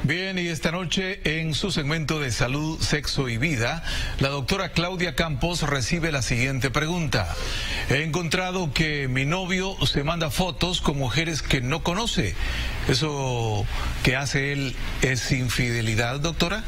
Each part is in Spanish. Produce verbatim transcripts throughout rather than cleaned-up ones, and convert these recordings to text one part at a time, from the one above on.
Bien, y esta noche en su segmento de Salud, Sexo y Vida, la doctora Claudia Campos recibe la siguiente pregunta. He encontrado que mi novio se manda fotos con mujeres que no conoce. ¿Eso que hace él es infidelidad, doctora?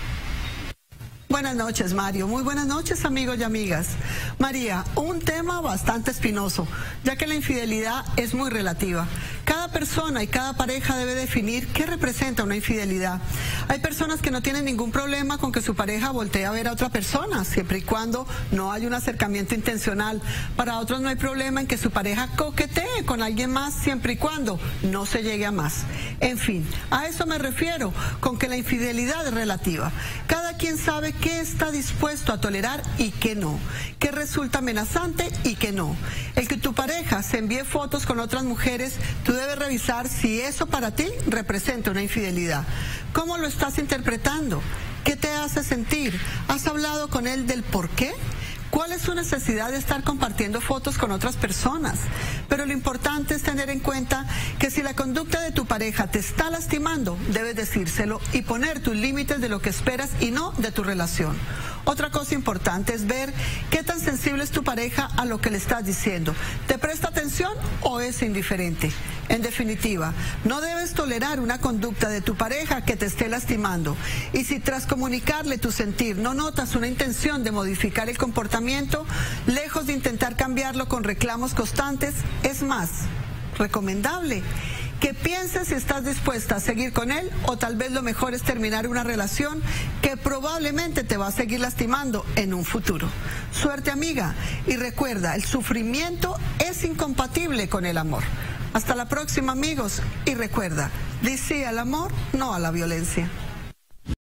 Buenas noches, Mario. Muy buenas noches, amigos y amigas. María, un tema bastante espinoso, ya que la infidelidad es muy relativa. Cada persona y cada pareja debe definir qué representa una infidelidad. Hay personas que no tienen ningún problema con que su pareja voltee a ver a otra persona, siempre y cuando no haya un acercamiento intencional. Para otros no hay problema en que su pareja coquetee con alguien más, siempre y cuando no se llegue a más. En fin, a eso me refiero con que la infidelidad es relativa. Cada quien sabe qué está dispuesto a tolerar y qué no, qué resulta amenazante y qué no. El que tu pareja se envíe fotos con otras mujeres, tú debes revisar si eso para ti representa una infidelidad. ¿Cómo lo estás interpretando? ¿Qué te hace sentir? ¿Has hablado con él del por qué? ¿Cuál es su necesidad de estar compartiendo fotos con otras personas? Pero lo importante es tener en cuenta que si la conducta de tu pareja te está lastimando, debes decírselo y poner tus límites de lo que esperas y no de tu relación. Otra cosa importante es ver qué tan sensible es tu pareja a lo que le estás diciendo. ¿Te presta atención o es indiferente? En definitiva, no debes tolerar una conducta de tu pareja que te esté lastimando. Y si tras comunicarle tu sentir no notas una intención de modificar el comportamiento, lejos de intentar cambiarlo con reclamos constantes, es más recomendable que pienses si estás dispuesta a seguir con él o tal vez lo mejor es terminar una relación que probablemente te va a seguir lastimando en un futuro. Suerte, amiga, y recuerda, el sufrimiento es incompatible con el amor. Hasta la próxima, amigos, y recuerda, di sí al amor, no a la violencia.